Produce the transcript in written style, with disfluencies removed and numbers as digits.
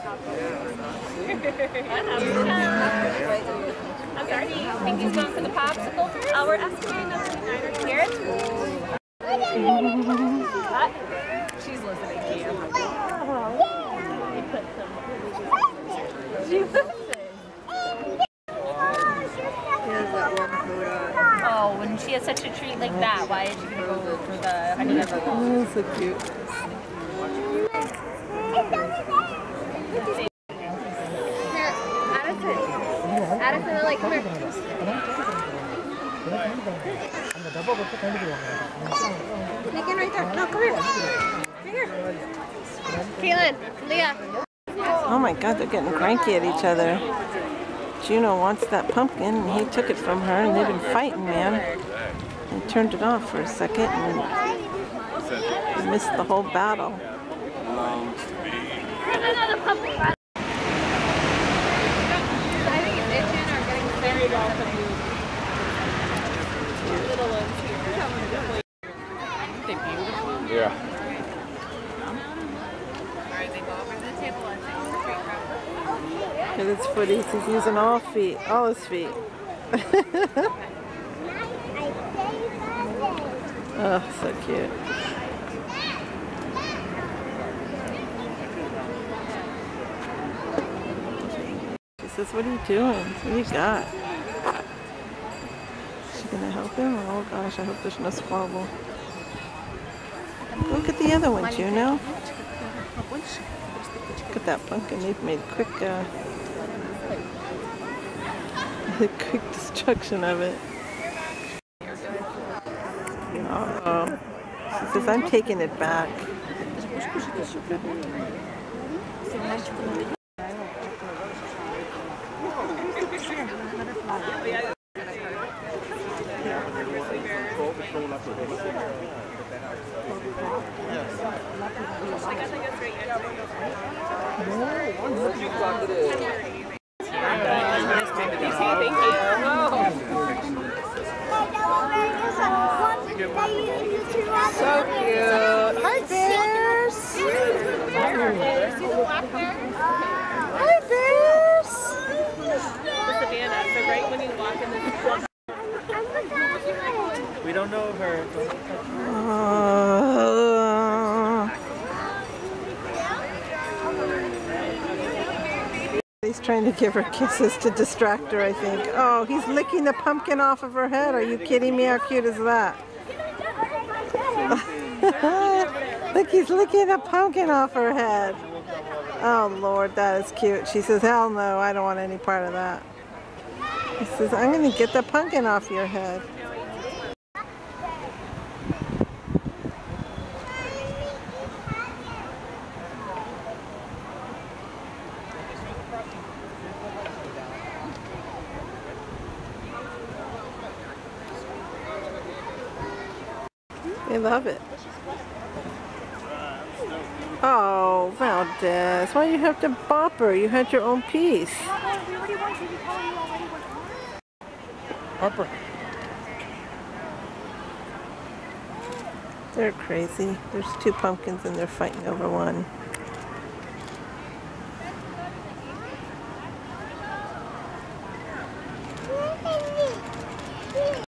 I'm sorry, do you think he's going for the popsicle first? We're asking another Niner here. What? She's listening to you. She's listening. Oh, when she has such a treat like that, why is she going to go for the honey nut? Oh, so cute. Addison, like, come here. Megan, right there. No, come here. Right here. Kaylin, Leah. Oh my God, they're getting cranky at each other. Juno wants that pumpkin, and he took it from her, and they've been fighting, man. He turned it off for a second, and he missed the whole battle. Another pumpkin. Yeah. At his footies, he's using all his feet. Oh, so cute. She says, what are you doing? What do you got? Is she gonna help him? Oh gosh, I hope there's no squabble. Look at the other one, Juno. Look at that pumpkin. They've made quick destruction of it. Uh-oh. She says, I'm taking it back. So cute. Hi, bears. Hi, bears. Savannah, so right when you walk in this club. We don't know her. He's trying to give her kisses to distract her, I think. Oh, he's licking the pumpkin off of her head. Are you kidding me? How cute is that? Look, he's licking the pumpkin off her head. Oh, Lord, that is cute. She says, hell no, I don't want any part of that. He says, I'm going to get the pumpkin off your head. They love it. Oh, Valdez, why do you have to bop her? You had your own piece. Harper. They're crazy. There's two pumpkins and they're fighting over one.